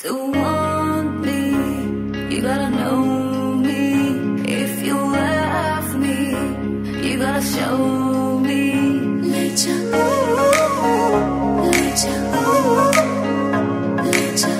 to want me, you gotta know me. If you love me, you gotta show me. Let ya, let ya, let ya,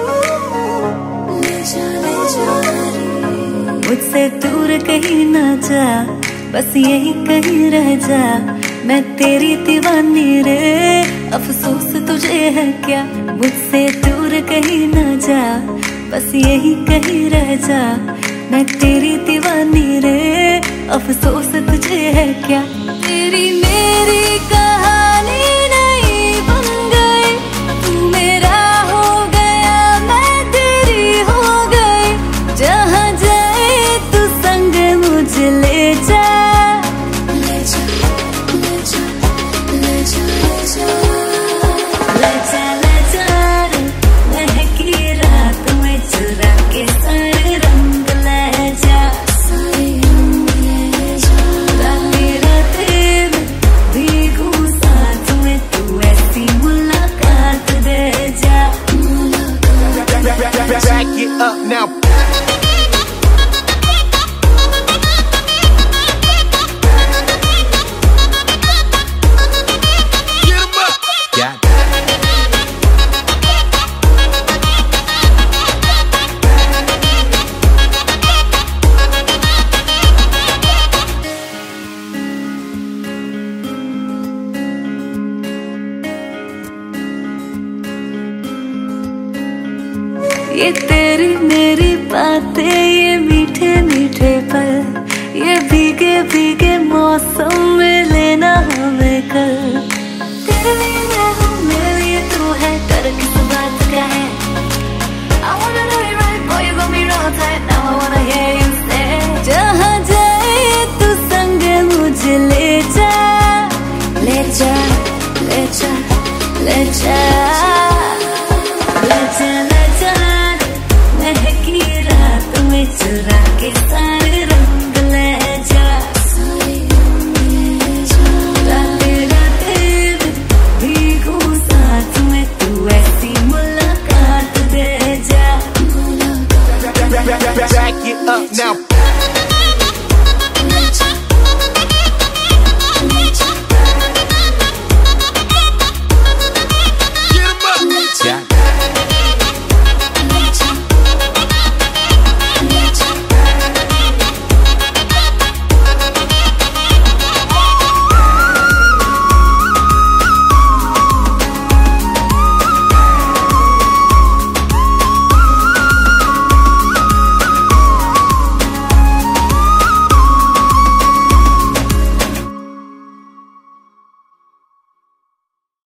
let ya, let ya. मुझसे दूर कहीं ना जा, बस यही कहीं रह जा। मैं तेरी दीवानी रे, अफसोस तुझे है क्या। मुझसे दूर कहीं ना जा, बस यही कहीं रह जा। मैं तेरी दीवानी रे, अफसोस तुझे है क्या। तेरी मेरी कहानी नहीं बन गई, तू मेरा हो गया, मैं तेरी हो गई। जहाँ जाए तू संग मुझे ले जा। Back it up now. Get 'em up. Got it. ये तेरी मेरी बातें, ये मीठे मीठे पल, ये भीगे भीगे मौसम में लेना हमें कल। तेरे लिए मैं हूँ, मेरे लिए तू है, डर किस बात का है। I wanna know you right, boy, you got me real tight, now I wanna hear you say। जहाँ जाए तू संग मुझे ले जा, ले जा, ले जा, ले जा, ले जा, ले जा। महकी रात में चुरा के सारे रंग ले जा। राते राते भीगू साथ में, तू ऐसी मुलाकात दे जा। Back it up now.